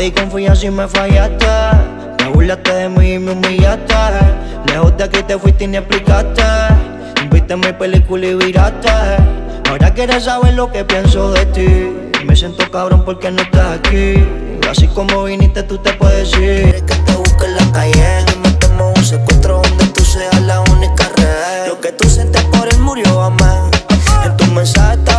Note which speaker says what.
Speaker 1: di confianza y me fallaste. Te burlaste de mí y me humillaste. Lejos de aquí te fuiste y ni explicaste. Viste mi película y viraste. Ahora quieres saber lo que pienso de ti. Me siento cabrón porque no estás aquí. Así como viniste tú te puedes ir.
Speaker 2: Quieres que te busque en la calle y metemos un secuestro donde tú seas la única red. Lo que tú sientes por él murió a más. En tu mensaje está